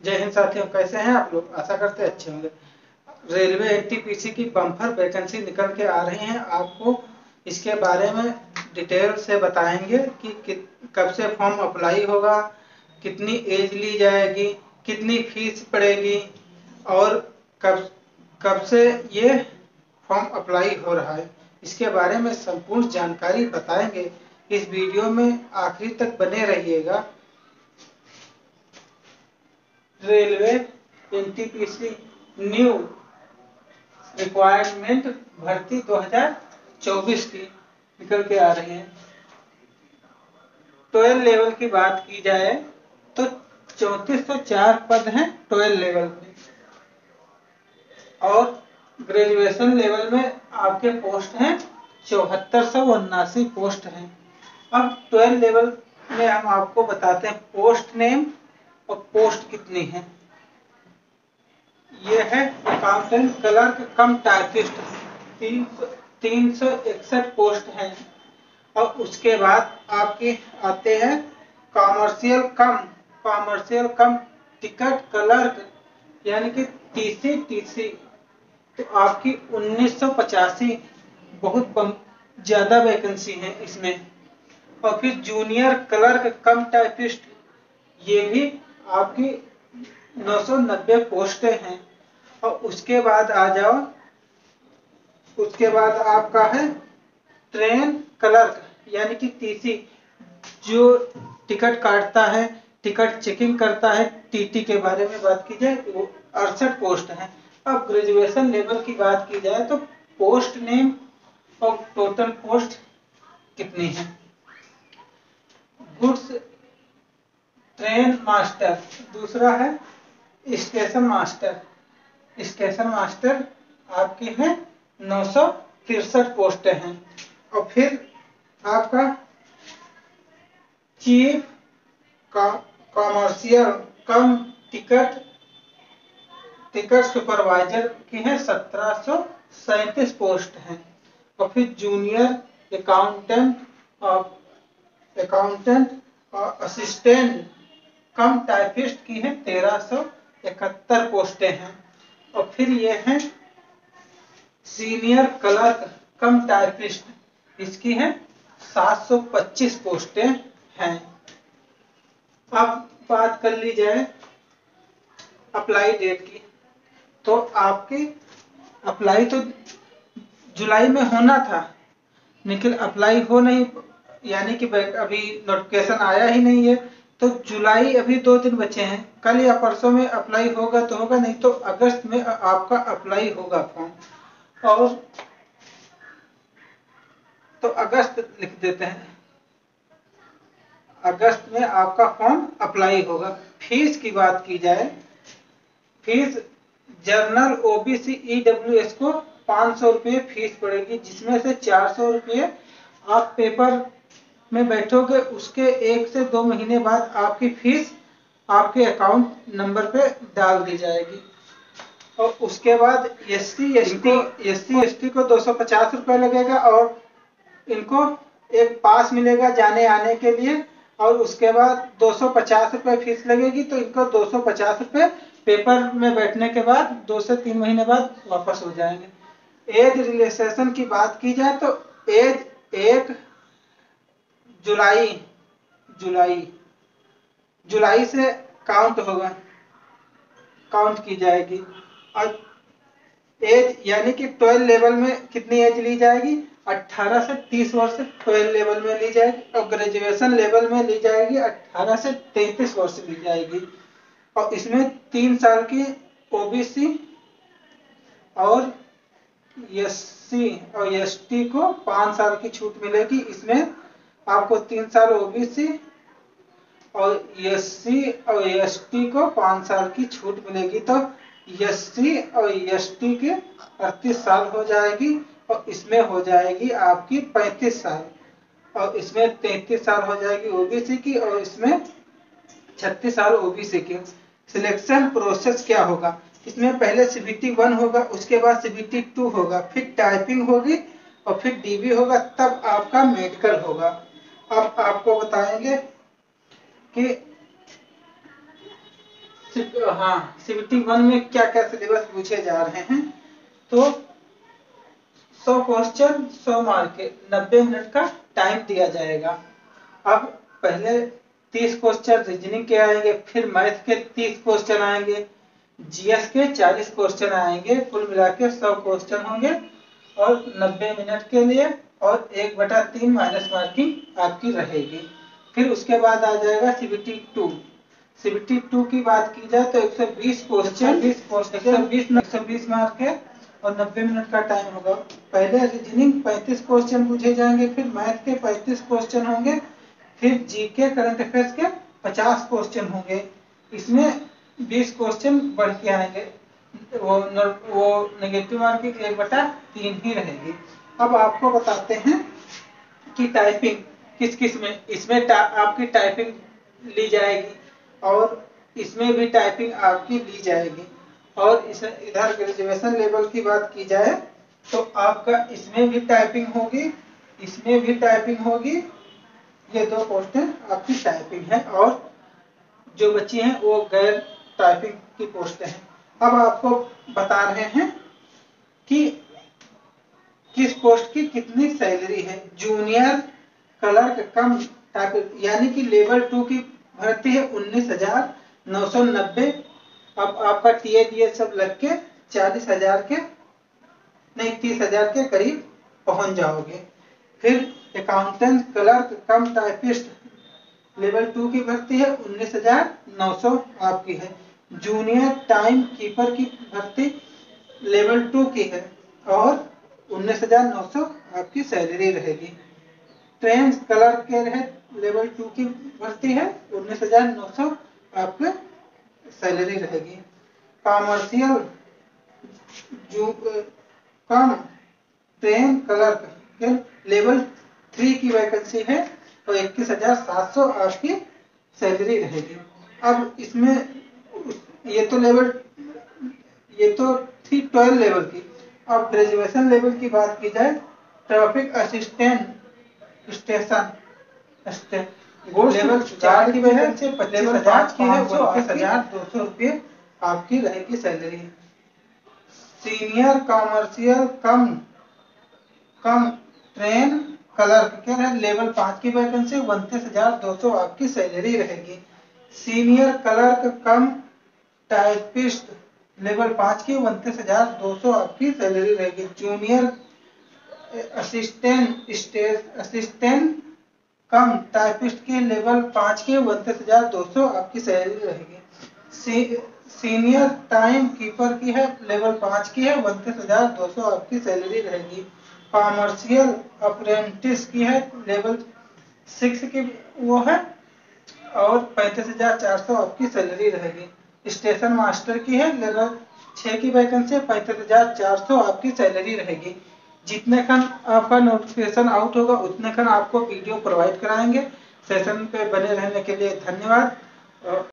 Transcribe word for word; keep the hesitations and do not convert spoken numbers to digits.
जय हिंद साथियों, कैसे हैं आप लोग। आशा करते अच्छे होंगे। रेलवे एनटीपीसी की बम्पर वैकेंसी निकल के आ रही हैं। आपको इसके बारे में डिटेल से बताएंगे कि, कि कब से फॉर्म अप्लाई होगा, कितनी एज ली जाएगी, कितनी फीस पड़ेगी और कब कब से ये फॉर्म अप्लाई हो रहा है। इसके बारे में संपूर्ण जानकारी बताएंगे। इस वीडियो में आखिरी तक बने रहिएगा। रेलवे एनटीपीसी न्यू रिक्वायरमेंट भर्ती दो हज़ार चौबीस की निकल के आ रही है। ट्वेल्व लेवल की बात की जाए तो चौंतीस सौ चार पद हैं ट्वेल्व लेवल में, और ग्रेजुएशन लेवल में आपके पोस्ट हैं चौहत्तर सौ उन्नासी पोस्ट हैं। अब ट्वेल्व लेवल में हम आपको बताते हैं पोस्ट नेम और पोस्ट कितनी है। ये है अकाउंटेंट क्लर्क कम टाइपिस्ट, तीन सौ तीन सौ इकसठ पोस्ट हैं। और उसके बाद आपके आते हैं commercial cum commercial cum ticket clerk यानी कि टीसी टीसी, तो आपकी उन्नीस सौ पचासी, बहुत ज्यादा वैकेंसी है इसमें। और फिर जूनियर क्लर्क कम टाइपिस्ट, ये भी आपकी नौ सौ नब्बे पोस्टें हैं। और उसके बाद आ जाओ, उसके बाद आपका है ट्रेन क्लर्क यानी कि टीसी, जो टिकट काटता है, टिकट चेकिंग करता है। टीटी के बारे में बात की जाए तो वो अड़सठ पोस्ट है। अब ग्रेजुएशन लेवल की बात की जाए तो पोस्ट नेम और टोटल पोस्ट कितनी है। गुड्स ट्रेन मास्टर, दूसरा है स्टेशन मास्टर। स्टेशन मास्टर आपके हैं नौ सौ तिरसठ पोस्ट हैं। और फिर आपका chief commercial cum ticket ticket supervisor की है सत्रह सौ सैंतीस पोस्ट हैं। और फिर जूनियर अकाउंटेंट और अकाउंटेंट और असिस्टेंट कम टाइपिस्ट की है तेरह सौ इकहत्तर पोस्टें हैं। और फिर ये हैं सीनियर क्लर्क कम टाइपिस्ट, इसकी है सात सौ पच्चीस पोस्टें हैं। अब बात कर ली जाए अप्लाई डेट की, तो आपकी अप्लाई तो जुलाई में होना था, लेकिन अप्लाई हो नहीं, यानी कि अभी नोटिफिकेशन आया ही नहीं है। तो जुलाई अभी दो दिन बचे हैं, कल या परसों में अप्लाई होगा तो होगा, नहीं तो अगस्त में आपका अप्लाई होगा फॉर्म। और तो अगस्त लिख देते हैं, अगस्त में आपका फॉर्म अप्लाई होगा। फीस की बात की जाए, फीस जर्नल ओबीसी ईडब्ल्यूएस को पाँच सौ रुपये फीस पड़ेगी, जिसमें से चार सौ रुपये आप पेपर में बैठोगे, उसके एक से दो महीने बाद आपकी फीस आपके अकाउंट नंबर पे डाल दी जाएगी। और उसके बाद S C S T S C S T को दो सौ पचास रुपये लगेगा, और इनको एक पास मिलेगा जाने आने के लिए। और उसके बाद दो सौ पचास रुपये फीस लगेगी, तो इनको दो सौ पचास रुपये पेपर में बैठने के बाद दो से तीन महीने बाद वापस हो जाएंगे। एज रिलैक्सेशन की बात की जाए तो एज एक जुलाई जुलाई जुलाई से काउंट होगा काउंट की जाएगी। और एज यानी कि ट्वेल्व लेवल में कितनी एज ली जाएगी, अठारह से तीस वर्ष ट्वेल्व लेवल में ली जाएगी। और ग्रेजुएशन लेवल में ली जाएगी अठारह से तैंतीस वर्ष ली जाएगी। और इसमें तीन साल की ओबीसी और एससी और एसटी को पांच साल की छूट मिलेगी। इसमें आपको तीन साल ओबीसी और एससी और एसटी को पांच साल की छूट मिलेगी, तो एससी और एसटी के अड़तीस साल हो जाएगी। और इसमें हो जाएगी आपकी पैंतीस साल, और इसमें तैंतीस साल हो जाएगी ओबीसी की, और इसमें छत्तीस साल ओबीसी की। सिलेक्शन प्रोसेस क्या होगा, इसमें पहले सीबीटी वन होगा, उसके बाद सीबीटी टू होगा, फिर टाइपिंग होगी और फिर डीबी होगा, तब आपका मेडिकल होगा। अब आपको बताएंगे कि हाँ सीबीटी वन में क्या क्या सिलेबस पूछे जा रहे हैं। तो सौ क्वेश्चन सौ मार्क के नब्बे मिनट का टाइम दिया जाएगा। अब पहले तीस क्वेश्चन रीजनिंग के आएंगे, फिर मैथ के तीस क्वेश्चन आएंगे, जीएस के चालीस क्वेश्चन आएंगे, कुल मिला के सौ क्वेश्चन होंगे और नब्बे मिनट के लिए और एक बटा तीन माइनस मार्किंग आपकी रहेगी। फिर उसके बाद आ जाएगा सीबीटी टू। सीबीटी टू की बात की जाए तो एक सौ बीस क्वेश्चन एक सौ बीस मार्क है और नब्बे मिनट का टाइम होगा। पहले रीजनिंग पैंतीस क्वेश्चन पूछे जाएंगे, फिर मैथ के पैंतीस क्वेश्चन होंगे, फिर जीके करंट अफेयर्स के पचास क्वेश्चन होंगे। इसमें बीस क्वेश्चन बढ़ के आएंगे, वो वो नेगेटिव मार्किंग एक बटा तीन ही रहेगी। अब आपको बताते हैं कि टाइपिंग किस किस में, इसमें आपकी टाइपिंग ली जाएगी और इसमें भी टाइपिंग आपकी ली जाएगी। और इस इधर ग्रेजुएशन लेवल की बात की जाए तो आपका इसमें भी टाइपिंग होगी, इसमें भी टाइपिंग होगी। ये दो पोस्टें आपकी टाइपिंग है और जो बच्ची हैं वो गैर टाइपिंग की पोस्टें हैं। अब आपको बता रहे हैं कि किस पोस्ट की कितनी सैलरी है। जूनियर क्लर्क कम टाइप यानी कि लेवल टू की भर्ती है उन्नीस हजार नौ सौ नब्बे। अब आपका टी ए डी ए सब लग के चालीस हजार के नहीं तीस हजार के करीब पहुंच जाओगे। फिर accountant clerk cum typist level two की भर्ती है उन्नीस हजार नौ सौ आपकी है। जूनियर टाइम कीपर की भर्ती लेवल टू की है और उन्नीस हजार नौ सौ आपकी सैलरी रहेगी। ट्रेन क्लर्क के रहे लेवल टू की भर्ती है उन्नीस हजार नौ सौ आपके सैलरी रहेगी। कॉमर्शियल जो कम ट्रेन क्लर्क के लेवल थ्री की वैकेंसी है और इक्कीस हजार सात सौ आपकी सैलरी रहेगी। अब इसमें ये तो लेवल ये तो थी ट्वेल्व लेवल की। अब ग्रेजुएशन लेवल की बात की जाए, ट्रैफिक असिस्टेंट स्टेशन लेवल चार की वैकेंसी पच्चीस हजार की है, उनतीस हजार दो सौ रुपये आपकी रहेगी salary. Senior commercial cum cum train clerk के लेवल पांच की वैकेंसी उनतीस हजार दो सौ आपकी सैलरी रहेगी। Senior clerk cum typist level पांच की उनतीस हजार दो सौ आपकी सैलरी रहेगी। Junior assistant stage assistant cum typist की लेवल पांच की उनतीस हजार दो सौ आपकी सैलरी रहेगी। सी, सीनियर टाइम कीपर की है लेवल पांच की है उनतीस हजार दो सौ आपकी सैलरी रहेगी। कॉमर्शियल अप्रेंटिस की है लेवल सिक्स की वो है और पैंतीस हजार चार सौ आपकी सैलरी रहेगी। स्टेशन मास्टर की है लेवल छह की वैकेंसी पैंतीस हजार चार सौ आपकी सैलरी रहेगी। जितने खन आपका नोटिफिकेशन आउट होगा उतने खन आपको वीडियो प्रोवाइड कराएंगे। सेशन पे बने रहने के लिए धन्यवाद।